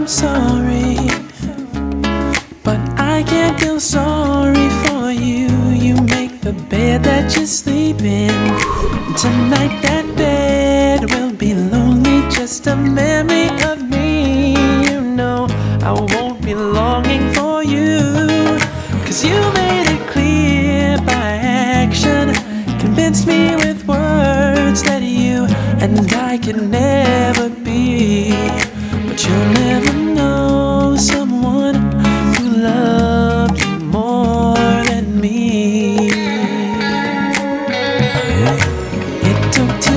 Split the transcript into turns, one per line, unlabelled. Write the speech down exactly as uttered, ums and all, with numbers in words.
I'm sorry, but I can't feel sorry for you. You make the bed that you sleep in. Tonight that bed will be lonely, just a memory of me. You know I won't be longing for you, 'cause you made it clear by action, convinced me with words that you and I can never be. But you'll never know someone who loved you more than me. It took